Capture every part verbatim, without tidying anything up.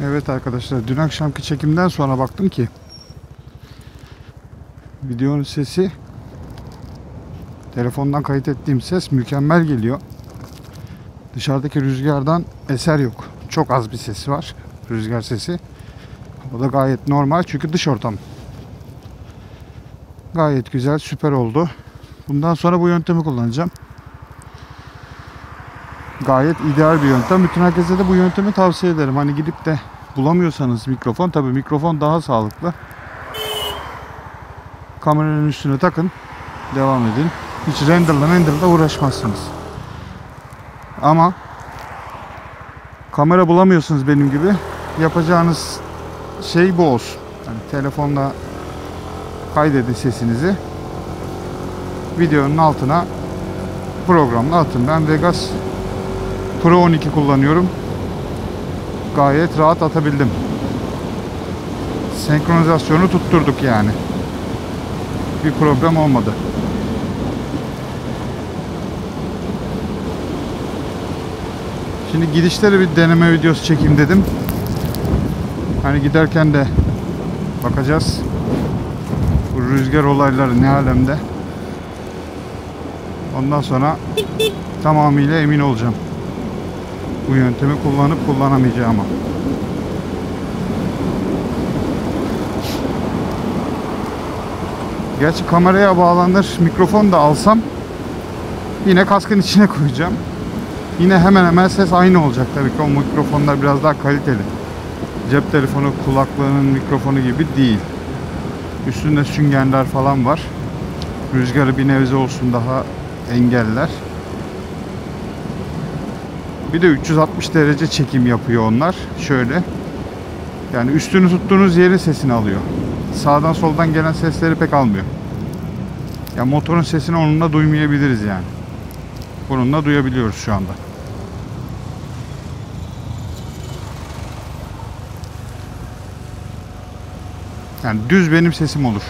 Evet arkadaşlar, dün akşamki çekimden sonra baktım ki videonun sesi, telefondan kayıt ettiğim ses mükemmel geliyor. Dışarıdaki rüzgardan eser yok. Çok az bir sesi var, rüzgar sesi. O da gayet normal çünkü dış ortam. Gayet güzel, süper oldu. Bundan sonra bu yöntemi kullanacağım. Gayet ideal bir yöntem. Bütün herkese de bu yöntemi tavsiye ederim. Hani gidip de bulamıyorsanız mikrofon, tabii mikrofon daha sağlıklı. Kameranın üstüne takın, devam edin. Hiç renderla renderla uğraşmazsınız. Ama kamera bulamıyorsunuz benim gibi. Yapacağınız şey bu olsun. Yani telefonla kaydedin sesinizi. Videonun altına programla atın. Ben Vegas Pro on iki kullanıyorum. Gayet rahat atabildim. Senkronizasyonu tutturduk yani. Bir problem olmadı. Şimdi gidişleri bir deneme videosu çekeyim dedim. Hani giderken de bakacağız. Bu rüzgar olayları ne alemde. Ondan sonra tamamıyla emin olacağım. Bu yöntemi kullanıp kullanamayacağıma. Gerçi kameraya bağlanır mikrofon da alsam yine kaskın içine koyacağım. Yine hemen hemen ses aynı olacak tabii ki. O mikrofonlar biraz daha kaliteli. Cep telefonu kulaklığının mikrofonu gibi değil. Üstünde süngerler falan var. Rüzgarı bir nebze olsun daha engeller. Bir de üç yüz altmış derece çekim yapıyor onlar. Şöyle. Yani üstünü tuttuğunuz yerin sesini alıyor. Sağdan soldan gelen sesleri pek almıyor. Ya motorun sesini onunla duymayabiliriz yani. Bununla duyabiliyoruz şu anda. Yani düz benim sesim olur.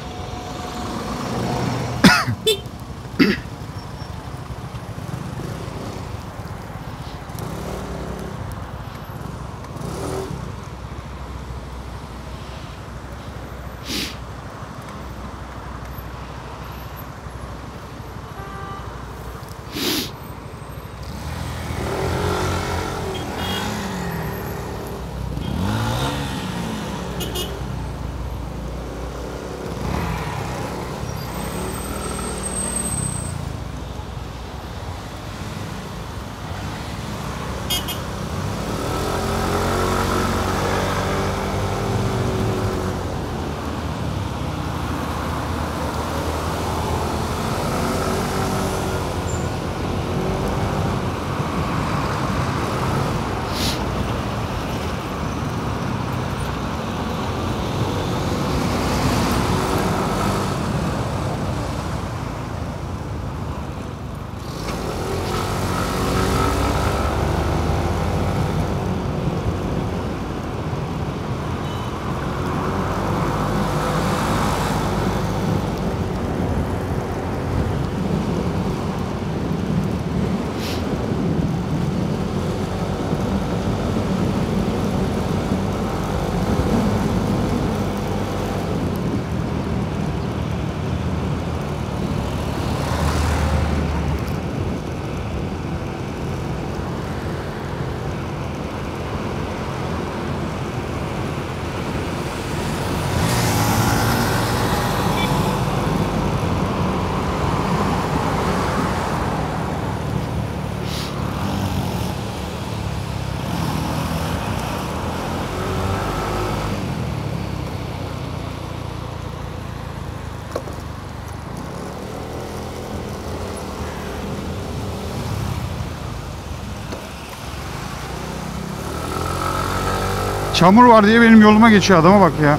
Çamur var diye benim yoluma geçiyor, adama bak ya.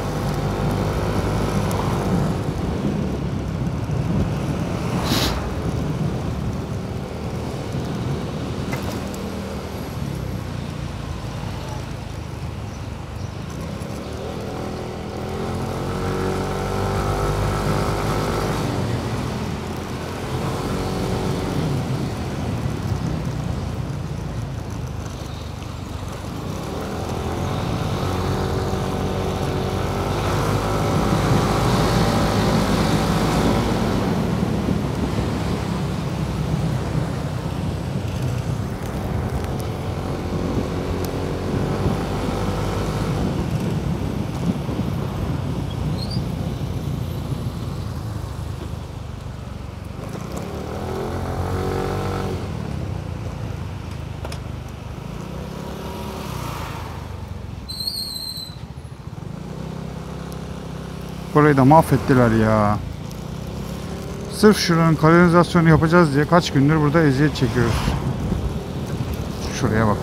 Burayı da mahvettiler ya. Sırf şuranın kanalizasyonu yapacağız diye kaç gündür burada eziyet çekiyoruz. Şuraya bak.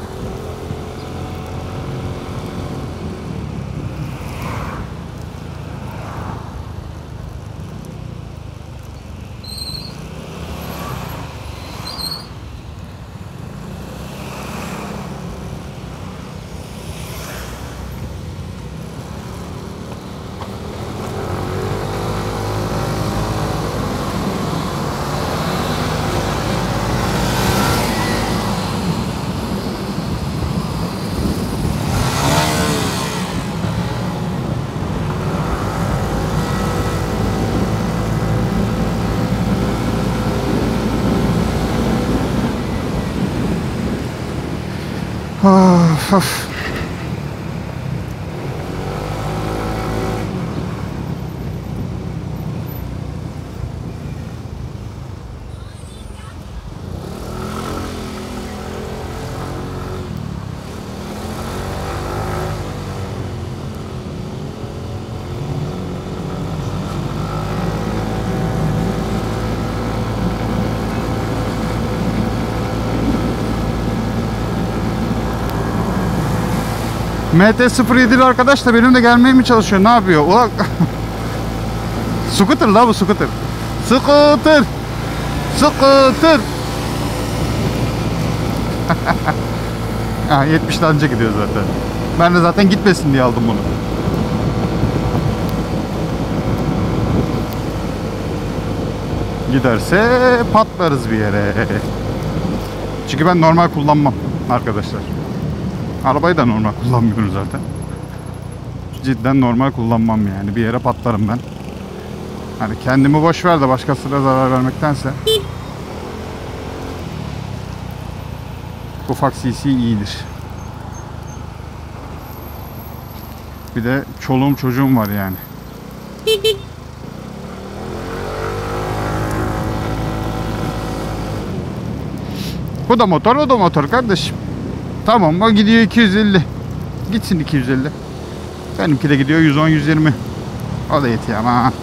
Of, of. M T sıfır yedili arkadaş da benimle gelmeye mi çalışıyor? Ne yapıyor? Ulan scooter la bu, scooter. Scooter. Scooter. Ha, yetmişten önce gidiyor zaten. Ben de zaten gitmesin diye aldım bunu. Giderse patlarız bir yere. Çünkü ben normal kullanmam arkadaşlar. Arabayı da normal kullanmıyorum zaten. Cidden normal kullanmam yani. Bir yere patlarım ben. Hani kendimi boş ver de başkasına zarar vermektense ufak C C iyidir. Bir de çoluğum çocuğum var yani. Bu da motor, o da motor kardeşim. Tamam, o gidiyor iki yüz elli. Gitsin iki yüz elli. Benimki de gidiyor yüz on yüz yirmi. O da yetiyor ama.